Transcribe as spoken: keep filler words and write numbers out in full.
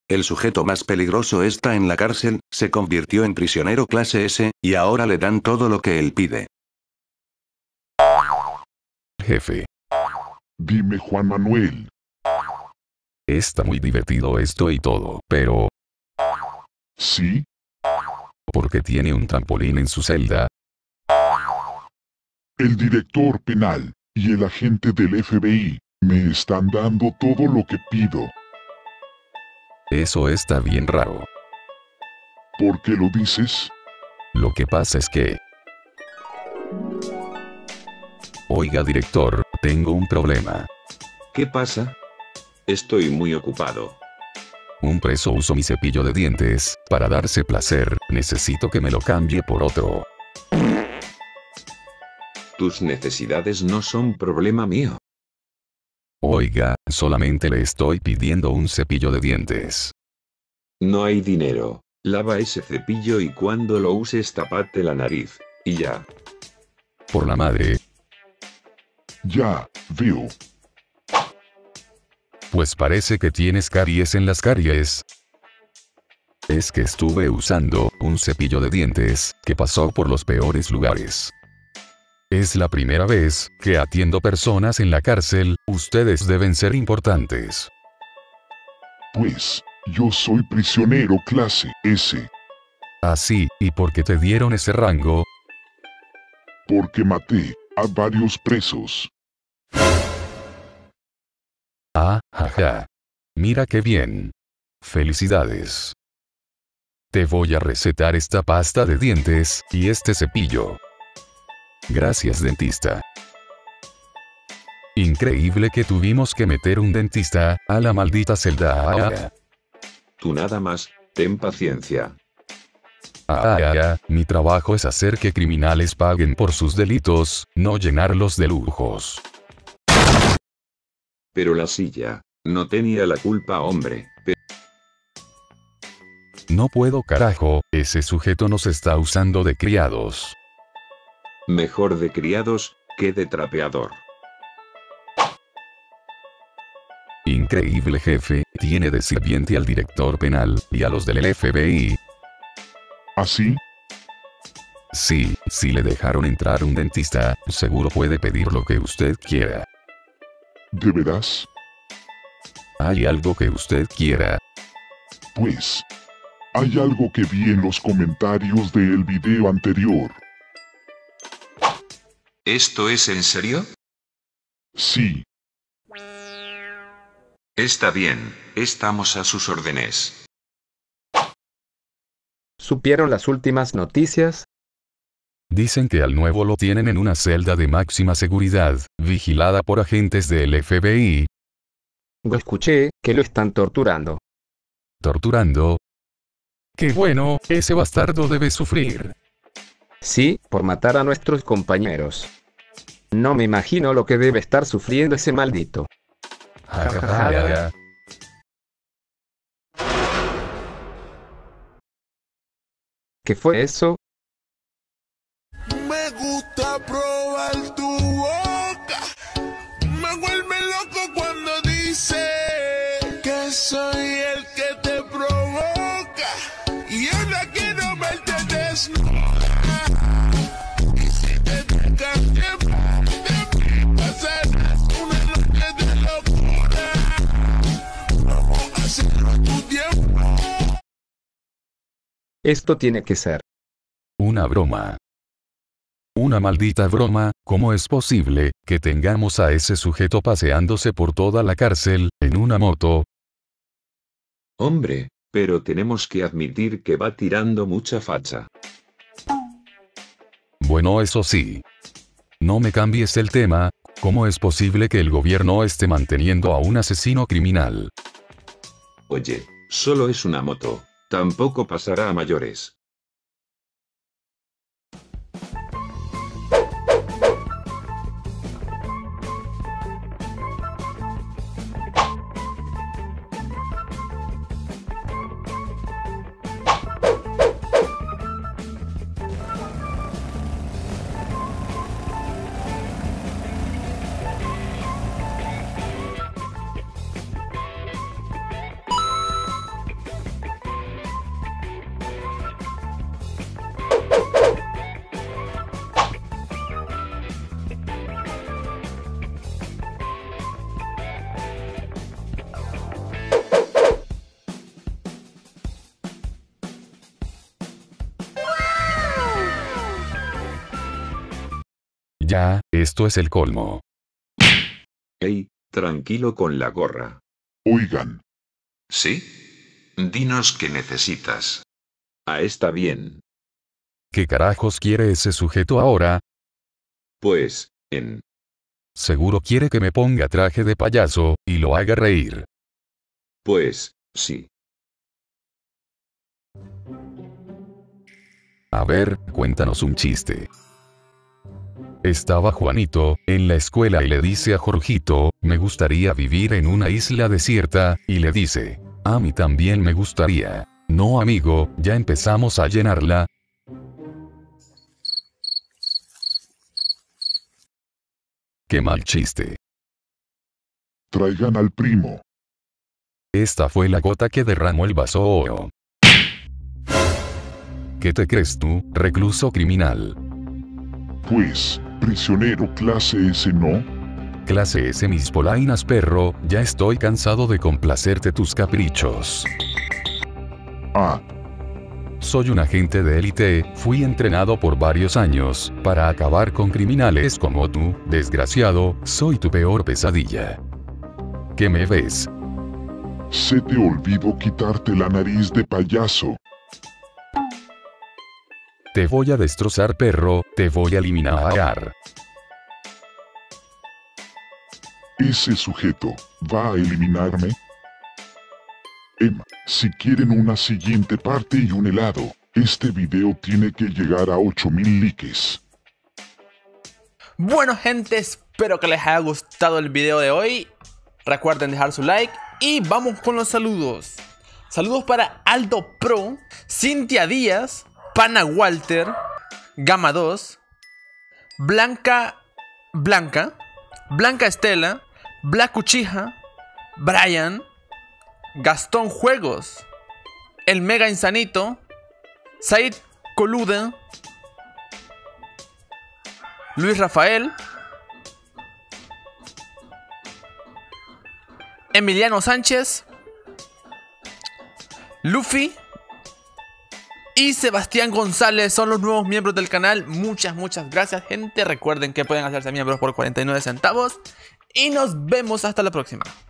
El sujeto más peligroso está en la cárcel, se convirtió en prisionero clase ese, y ahora le dan todo lo que él pide. Jefe. Dime, Juan Manuel. Está muy divertido esto y todo, pero... ¿Sí? ¿Por qué tiene un trampolín en su celda? El director penal y el agente del F B I me están dando todo lo que pido. Eso está bien raro. ¿Por qué lo dices? Lo que pasa es que... Oiga, director, tengo un problema. ¿Qué pasa? Estoy muy ocupado. Un preso usó mi cepillo de dientes, para darse placer, necesito que me lo cambie por otro. Tus necesidades no son problema mío. Oiga, solamente le estoy pidiendo un cepillo de dientes. No hay dinero. Lava ese cepillo y cuando lo uses tapate la nariz. Y ya. Por la madre. Ya, veo. Pues parece que tienes caries en las caries. Es que estuve usando un cepillo de dientes que pasó por los peores lugares. Es la primera vez que atiendo personas en la cárcel, ustedes deben ser importantes. Pues, yo soy prisionero clase ese. Así, ¿y por qué te dieron ese rango? Porque maté a varios presos. Ah, jaja. Mira qué bien. Felicidades. Te voy a recetar esta pasta de dientes, y este cepillo. Gracias, dentista. Increíble que tuvimos que meter un dentista a la maldita celda. Tú nada más, ten paciencia. Ah, mi trabajo es hacer que criminales paguen por sus delitos, no llenarlos de lujos. Pero la silla, no tenía la culpa, hombre. Pe- No puedo, carajo, ese sujeto nos está usando de criados. Mejor de criados, que de trapeador. Increíble, jefe, tiene de sirviente al director penal, y a los del F B I. ¿Así? Sí, si le dejaron entrar un dentista, seguro puede pedir lo que usted quiera. ¿De veras? ¿Hay algo que usted quiera? Pues, hay algo que vi en los comentarios del video anterior. ¿Esto es en serio? Sí, Está bien, estamos a sus órdenes. ¿Supieron las últimas noticias? Dicen que al nuevo lo tienen en una celda de máxima seguridad, vigilada por agentes del F B I. Yo escuché que lo están torturando. Torturando. ¡Qué bueno! Ese bastardo debe sufrir. Sí, por matar a nuestros compañeros. No me imagino lo que debe estar sufriendo ese maldito. Ja, ja, ja, ja. ¿Qué fue eso? Me gusta probar tu boca. Me vuelve loco cuando dice que soy el que te provoca. Y ahora quiero verte desnuda. Y si te toca tiempo, pasarás una noche de locura. Vamos a hacerlo a tu tiempo. Esto tiene que ser. Una broma. Una maldita broma, ¿cómo es posible que tengamos a ese sujeto paseándose por toda la cárcel, en una moto? Hombre, pero tenemos que admitir que va tirando mucha facha. Bueno, eso sí. No me cambies el tema, ¿cómo es posible que el gobierno esté manteniendo a un asesino criminal? Oye, solo es una moto. Tampoco pasará a mayores. Ya, esto es el colmo. Ey, tranquilo con la gorra. Oigan, ¿Sí? Dinos qué necesitas. Ah, está bien. ¿Qué carajos quiere ese sujeto ahora? Pues, en... Seguro quiere que me ponga traje de payaso, y lo haga reír. Pues, sí. A ver, cuéntanos un chiste. Estaba Juanito, en la escuela y le dice a Jorgito, me gustaría vivir en una isla desierta, y le dice, a mí también me gustaría. No amigo, ya empezamos a llenarla. Qué mal chiste. traigan al primo. Esta fue la gota que derramó el vaso. ¿Qué te crees tú, recluso criminal? Pues, prisionero clase S no. Clase S mis polainas perro, ya estoy cansado de complacerte tus caprichos. Ah, Soy un agente de élite, fui entrenado por varios años, para acabar con criminales como tú, desgraciado, soy tu peor pesadilla. ¿Qué me ves? se te olvidó quitarte la nariz de payaso. Te voy a destrozar perro, te voy a eliminar. Ese sujeto, ¿va a eliminarme? Emma, si quieren una siguiente parte y un helado, este video tiene que llegar a ocho mil likes. Bueno gente, espero que les haya gustado el video de hoy. Recuerden dejar su like y vamos con los saludos. Saludos para Aldo Pro, Cintia Díaz, Pana Walter, Gama dos, Blanca Blanca, Blanca Estela, Black Uchija, Brian, Gastón Juegos, El Mega Insanito, Said Coluda, Luis Rafael, Emiliano Sánchez, Luffy y Sebastián González son los nuevos miembros del canal. Muchas, muchas gracias, gente. Recuerden que pueden hacerse miembros por cuarenta y nueve centavos. Y nos vemos hasta la próxima.